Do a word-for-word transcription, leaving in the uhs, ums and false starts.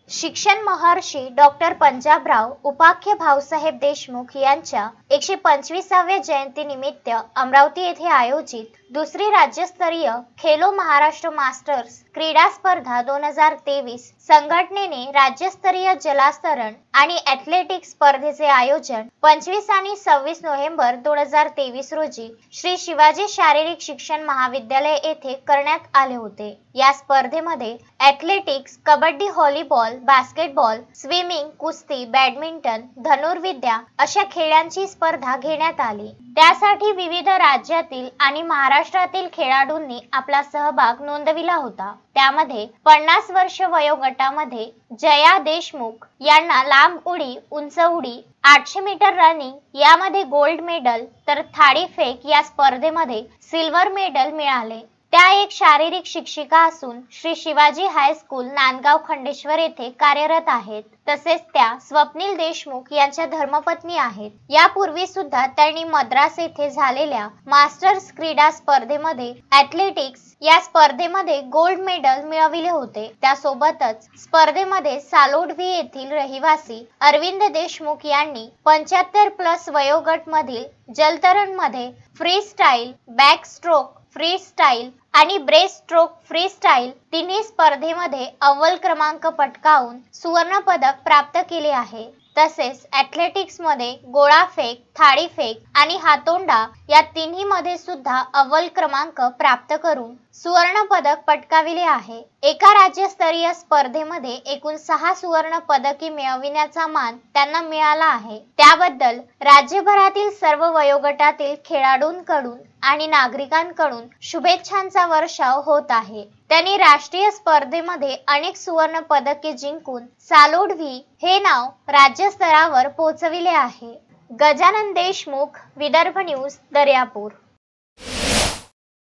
शिक्षण महर्षी डॉक्टर पंजाबराव उपाख्य भाऊसाहेब देशमुख यांच्या एकशे पंचवीसाव्या जयंतीनिमित्त अमरावती येथे आयोजित दुसरी राज्यस्तरीय खेलो महाराष्ट्र मास्टर्स क्रीडा स्पर्धा दोन हजार तेवीस संघटनेने राज्यस्तरीय जलातरण आणि ॲथलेटिक्स स्पर्धेचे आयोजन पंचवीस आणि सव्वीस नोव्हेंबर दोन हजार तेवीस रोजी श्री शिवाजी शारीरिक शिक्षण महाविद्यालय येथे करण्यात आले होते। या स्पर्धेमध्ये athletics, kabaddi, volleyball, basketball, swimming, कुस्ती, बॅडमिंटन, धनुर्विद्या अशा खेळांची स्पर्धा घेण्यात आली। त्यासाठी विविध राज्यातील आणि महाराष्ट्रातील खेळाडूंनी आपला सहभाग नोंदविला होता। त्यामध्ये पन्नास वर्ष वयोगटामध्ये जया देशमुख यांना लांब उडी, उंच उडी, आठशे मीटर रनिंग यामध्ये गोल्ड मेडल तर थाळी फेक या स्पर्धेमध्ये सिल्वर मेडल मिळाले। त्या एक शारीरिक शिक्षिका असून श्री शिवाजी हायस्कूल नांदगाव खंडेश्वर येथे कार्यरत आहेत। तसेच त्या स्वप्नील देशमुख यांच्या धर्मपत्नी आहेत। यापूर्वी सुद्धा त्यांनी मद्रास येथे झालेल्या मास्टर्स क्रीडा स्पर्धेमध्ये ॲथलेटिक्स या स्पर्धेमध्ये गोल्ड मेडल मिळविले होते। त्यासोबतच स्पर्धेमध्ये सालोडवी येथील रहिवासी अरविंद देशमुख यांनी पंच्याहत्तर प्लस वयोगट मधील जलतरण मध्ये freestyle, backstroke freestyle आणि ब्रेस्ट स्ट्रोक फ्री स्टाईल तिन्ही स्पर्धेमध्ये अव्वल क्रमांक पटकावून सुवर्ण पदक प्राप्त केले आहे। तसेच ॲथलेटिक्स मध्ये गोळा फेक, थाळी फेक आणि हातोंडा या तिन्ही मध्ये सुद्धा अव्वल क्रमांक प्राप्त करून सुवर्ण पदक पटकाविले आहे। एका राज्यस्तरीय स्पर्धेमध्ये एकूण सहा सुवर्ण पदके मिळविण्याचा मान त्यांना मिळाला आहे। त्याबद्दल राज्यभरातील सर्व वयोगटातील खेळाडूंकडून आणि नागरिकांकडून शुभेच्छांचा वर्षाव होत आहे। त्यांनी राष्ट्रीय स्पर्धेमध्ये अनेक सुवर्ण पदके जिंकून सालोडवी हे नाव राज्य स्तरावर पोहोचविले आहे। गजानन देशमुख, विदर्भ न्यूज, दर्यापूर।